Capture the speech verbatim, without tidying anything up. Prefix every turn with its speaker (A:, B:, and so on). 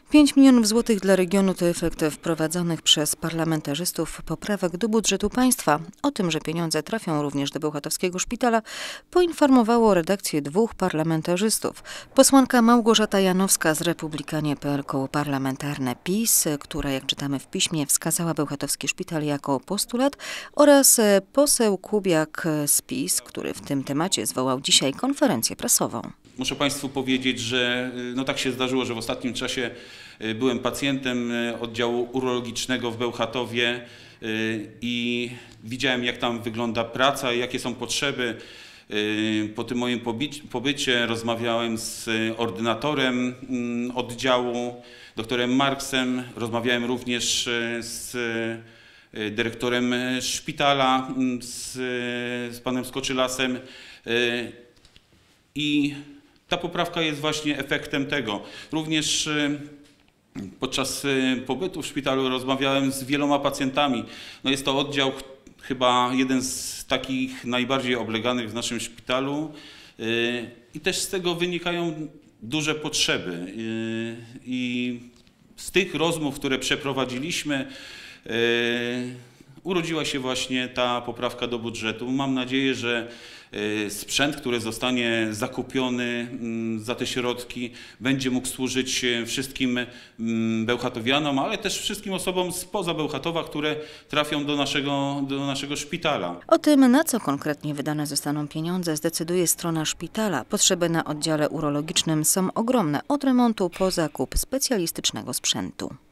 A: pięć milionów złotych dla regionu to efekt wprowadzonych przez parlamentarzystów poprawek do budżetu państwa. O tym, że pieniądze trafią również do bełchatowskiego szpitala, poinformowało redakcję dwóch parlamentarzystów. Posłanka Małgorzata Janowska z Republikanie kropka pe el, koło parlamentarne PiS, która, jak czytamy w piśmie, wskazała bełchatowski szpital jako postulat, oraz poseł Kubiak z PiS, który w tym temacie zwołał dzisiaj konferencję prasową.
B: Muszę Państwu powiedzieć, że no tak się zdarzyło, że w ostatnim czasie byłem pacjentem oddziału urologicznego w Bełchatowie i widziałem, jak tam wygląda praca, jakie są potrzeby. Po tym moim pobycie rozmawiałem z ordynatorem oddziału, doktorem Marksem, rozmawiałem również z dyrektorem szpitala, z, z panem Skoczylasem i ta poprawka jest właśnie efektem tego. Również podczas pobytu w szpitalu rozmawiałem z wieloma pacjentami. No jest to oddział chyba jeden z takich najbardziej obleganych w naszym szpitalu i też z tego wynikają duże potrzeby. I z tych rozmów, które przeprowadziliśmy, urodziła się właśnie ta poprawka do budżetu. Mam nadzieję, że sprzęt, który zostanie zakupiony za te środki, będzie mógł służyć wszystkim bełchatowianom, ale też wszystkim osobom spoza Bełchatowa, które trafią do naszego, do naszego szpitala.
A: O tym, na co konkretnie wydane zostaną pieniądze, zdecyduje strona szpitala. Potrzeby na oddziale urologicznym są ogromne, od remontu po zakup specjalistycznego sprzętu.